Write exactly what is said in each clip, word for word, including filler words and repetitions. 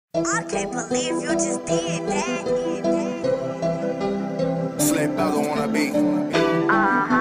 I can't believe you just did that. Slip out on wanna be. Uh-huh.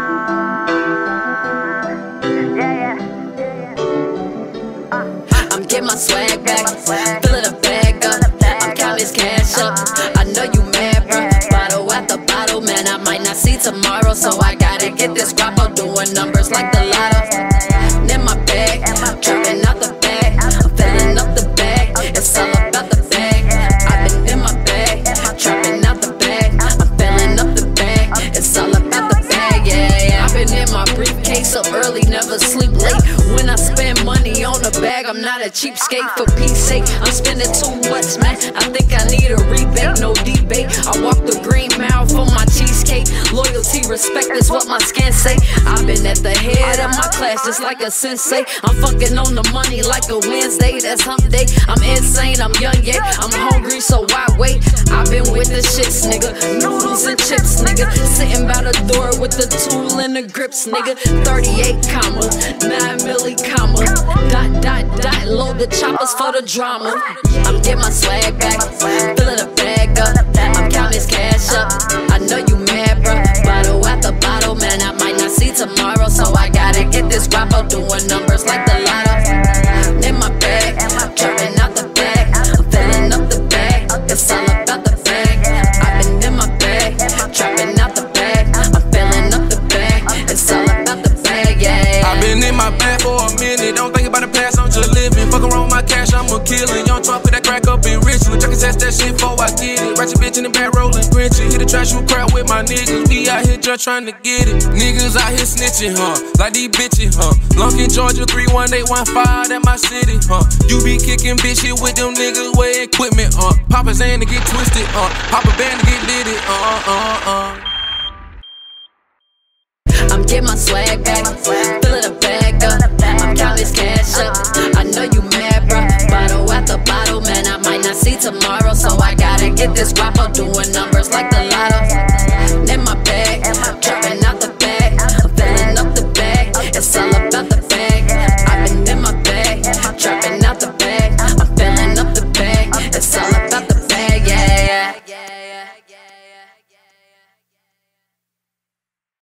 Yeah, yeah. Uh. I'm getting my swag back, filling the bag up. I'm counting this cash up. I know you mad, bruh. Bottle after bottle, man, I might not see tomorrow, so I gotta get this guap up, doing numbers like the lotto. In my bag, trapping out the bag. I'm filling up the bag. It's all about the bag. I've been in my bag, trapping out the bag. I'm filling up the bag. It's all about the bag, yeah, yeah. I've been in my briefcase up early, never sleep late. When I spend money on the bag, I'm not a cheapskate. For peace sake, I'm spending too much, man. I think I need a rebate, no debate. I walk the green mile for my cheesecake. Loyalty, respect is what my skin say. I've been at the head of my class just like a sensei. I'm fucking on the money like a Wednesday, that's hump day. I'm insane, I'm young, yeah, I'm hungry, so why wait? I've been with the shits, nigga. Noodles and chips, nigga. Sitting by the door with the tool and the grips, nigga. thirty-eight comma, nine milli comma. Dot, dot, dot, load the choppers for the drama. I'm getting my swag back, filling the bag up. I'm counting this cash up. I know you mad, bruh. Bottle after bottle, man, I might not see tomorrow, so I gotta get this guap up, doing numbers like the lotto. In my bag, trapping out the bag. I'm filling up the bag. It's all about the bag. I've been in my bag, trapping out the bag. I'm filling up the bag. It's all about the bag, yeah, yeah. I've been in my bag for a minute. Don't think about the past, I'm just living. Fuck around with my cash, I'm a killer. Young Trump, put that crack up in Richmond. Chuck test that shit before I get it. Ratchet bitch in the back rolling Grinching. Hit the trash, you crap with my niggas. We out here just trying to get it. Niggas out here snitching, huh? Like these bitches, huh? Lunkin, Georgia, three one eight one five, at my city, huh? You be kicking bitch shit with them niggas with equipment, uh. Pop a Zan to get twisted, uh. Pop a band to get lit, uh, uh, uh, uh. I'm getting my swag back, filling the bag up. I'm counting this cash up. I know you mad, bruh. Bottle after bottle, man, I might not see tomorrow, so I gotta get this guap up, doing numbers like the